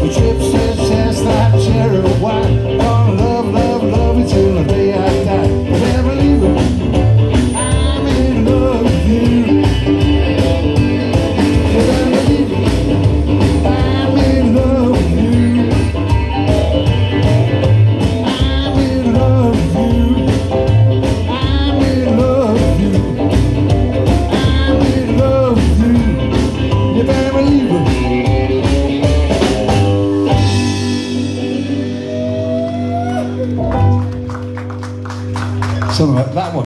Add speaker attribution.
Speaker 1: Chips and chestnut, cherry wine. Gonna love, love, love you till the day I die. You better believe it, I'm in love with you. You better believe it, I'm in love with you. I'm in love with you. I'm in love with you. I'm in love with you. You better believe it. Something like that one.